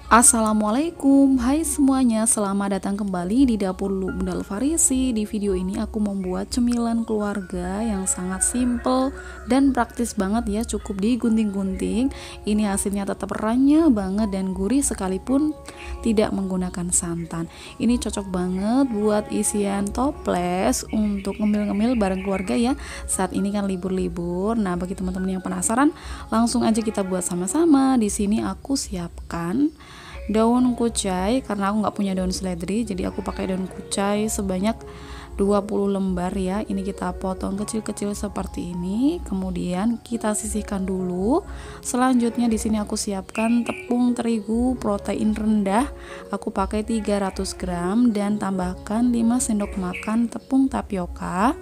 Assalamualaikum, hai semuanya, selamat datang kembali di dapur Bunda Alfarisi. Di video ini aku membuat cemilan keluarga yang sangat simple dan praktis banget ya, cukup digunting-gunting. Ini hasilnya tetap renyah banget dan gurih sekalipun tidak menggunakan santan. Ini cocok banget buat isian toples untuk ngemil-ngemil bareng keluarga ya. Saat ini kan libur-libur. Nah, bagi teman-teman yang penasaran, langsung aja kita buat sama-sama. Di sini aku siapkan daun kucai karena aku nggak punya daun seledri, jadi aku pakai daun kucai sebanyak 20 lembar ya. Ini kita potong kecil-kecil seperti ini, kemudian kita sisihkan dulu. Selanjutnya di sini aku siapkan tepung terigu protein rendah, aku pakai 300 gram dan tambahkan 5 sendok makan tepung tapioka,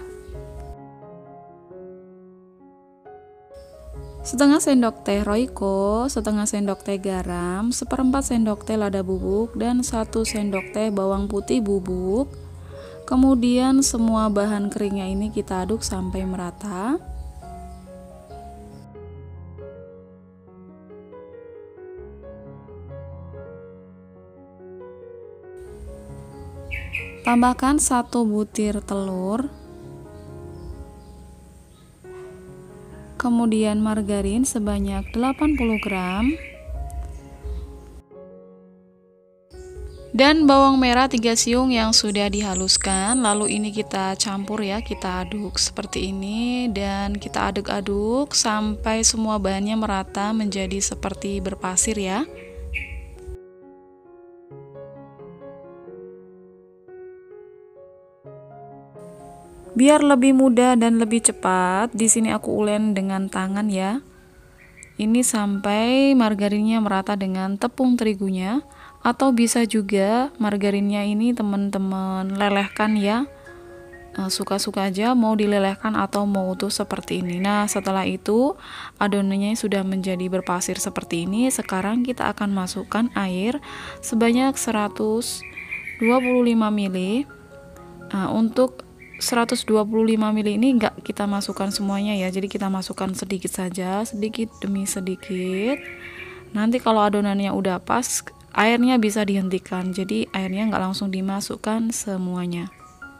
setengah sendok teh Royco, setengah sendok teh garam, seperempat sendok teh lada bubuk, dan 1 sendok teh bawang putih bubuk. Kemudian semua bahan keringnya ini kita aduk sampai merata. Tambahkan 1 butir telur. Kemudian margarin sebanyak 80 gram dan bawang merah 3 siung yang sudah dihaluskan. Lalu ini kita campur ya, kita aduk seperti ini dan kita aduk-aduk sampai semua bahannya merata menjadi seperti berpasir ya. Biar lebih mudah dan lebih cepat, di sini aku ulen dengan tangan ya. Ini sampai margarinnya merata dengan tepung terigunya, atau bisa juga margarinnya ini teman-teman lelehkan ya. Suka-suka aja mau dilelehkan atau mau utuh seperti ini. Nah, setelah itu adonannya sudah menjadi berpasir seperti ini. Sekarang kita akan masukkan air sebanyak 125 ml. Untuk 125 ml ini enggak kita masukkan semuanya ya, jadi kita masukkan sedikit saja, sedikit demi sedikit. Nanti kalau adonannya udah pas, airnya bisa dihentikan, jadi airnya enggak langsung dimasukkan semuanya.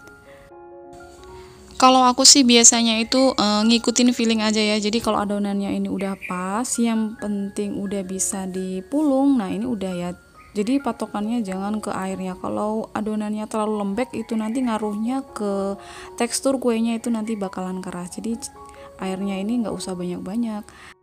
Kalau aku sih biasanya itu ngikutin feeling aja ya, jadi kalau adonannya ini udah pas, yang penting udah bisa dipulung, nah ini udah ya. Jadi patokannya jangan ke airnya. Kalau adonannya terlalu lembek itu nanti ngaruhnya ke tekstur kuenya, itu nanti bakalan keras. Jadi airnya ini nggak usah banyak-banyak.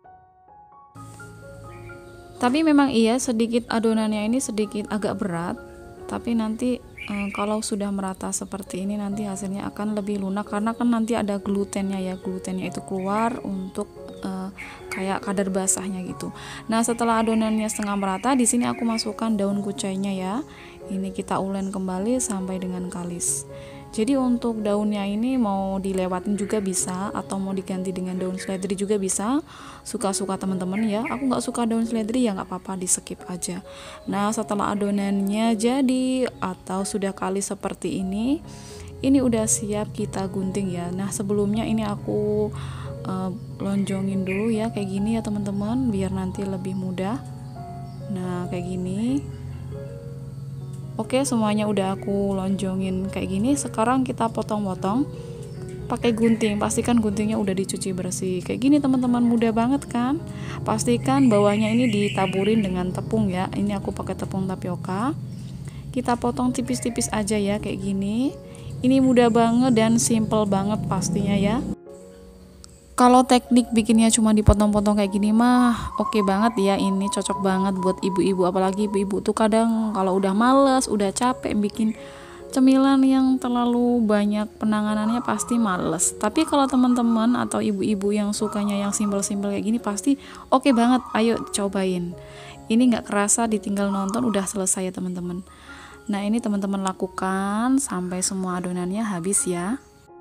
Tapi memang iya sedikit adonannya ini sedikit agak berat. Tapi nanti kalau sudah merata seperti ini nanti hasilnya akan lebih lunak karena kan nanti ada glutennya ya. Glutennya itu keluar untuk kayak kadar basahnya gitu. Nah, setelah adonannya setengah merata, di sini aku masukkan daun kucainya ya. Ini kita ulen kembali sampai dengan kalis. Jadi untuk daunnya ini mau dilewatin juga bisa, atau mau diganti dengan daun seledri juga bisa. Suka-suka teman-teman ya. Aku nggak suka daun seledri ya nggak apa-apa, di skip aja. Nah, setelah adonannya jadi atau sudah kalis seperti ini udah siap kita gunting ya. Nah, sebelumnya ini aku lonjongin dulu ya kayak gini ya teman-teman, biar nanti lebih mudah. Nah, kayak gini. Oke, semuanya udah aku lonjongin kayak gini. Sekarang kita potong-potong pakai gunting. Pastikan guntingnya udah dicuci bersih. Kayak gini teman-teman, mudah banget kan? Pastikan bawahnya ini ditaburin dengan tepung ya. Ini aku pakai tepung tapioka. Kita potong tipis-tipis aja ya kayak gini. Ini mudah banget dan simple banget pastinya ya. Kalau teknik bikinnya cuma dipotong-potong kayak gini mah oke banget ya, ini cocok banget buat ibu-ibu, apalagi ibu-ibu tuh kadang kalau udah males, udah capek bikin cemilan yang terlalu banyak penanganannya pasti males. Tapi kalau teman-teman atau ibu-ibu yang sukanya yang simpel-simpel kayak gini pasti oke banget, ayo cobain. Ini nggak kerasa ditinggal nonton udah selesai ya teman-teman. Nah, ini teman-teman lakukan sampai semua adonannya habis ya.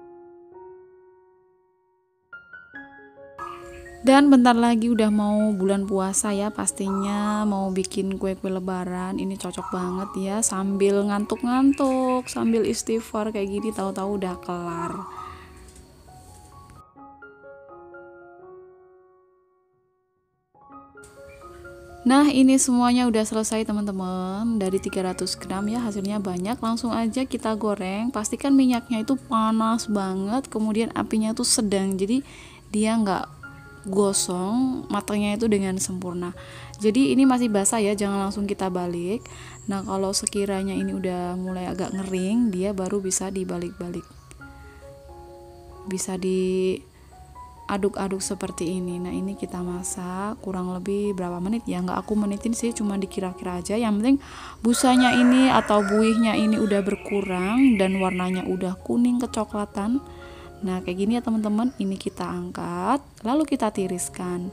Dan bentar lagi udah mau bulan puasa ya, pastinya mau bikin kue-kue lebaran. Ini cocok banget ya sambil ngantuk-ngantuk, sambil istighfar kayak gini, tahu-tahu udah kelar. Nah, ini semuanya udah selesai teman-teman. Dari 300 gram ya, hasilnya banyak. Langsung aja kita goreng. Pastikan minyaknya itu panas banget, kemudian apinya itu sedang, jadi dia nggak gosong, matangnya itu dengan sempurna. Jadi ini masih basah ya, jangan langsung kita balik. Nah, kalau sekiranya ini udah mulai agak ngering, dia baru bisa dibalik-balik, bisa diaduk-aduk seperti ini. Nah, ini kita masak kurang lebih berapa menit ya, nggak aku menitin sih, cuma dikira-kira aja. Yang penting busanya ini atau buihnya ini udah berkurang dan warnanya udah kuning kecoklatan. Nah, kayak gini ya teman-teman. Ini kita angkat, lalu kita tiriskan.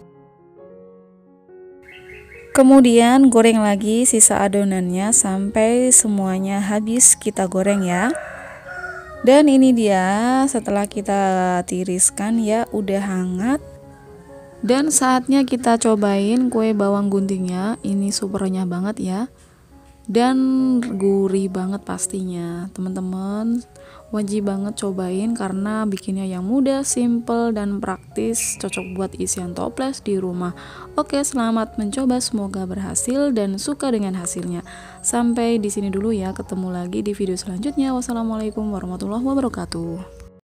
Kemudian goreng lagi sisa adonannya sampai semuanya habis kita goreng ya. Dan ini dia setelah kita tiriskan ya, udah hangat. Dan saatnya kita cobain kue bawang guntingnya. Ini super renyah banget ya, dan gurih banget pastinya. Teman-teman wajib banget cobain karena bikinnya yang mudah, simple, dan praktis, cocok buat isian toples di rumah. Oke, selamat mencoba, semoga berhasil dan suka dengan hasilnya. Sampai di sini dulu ya, ketemu lagi di video selanjutnya. Wassalamualaikum warahmatullahi wabarakatuh.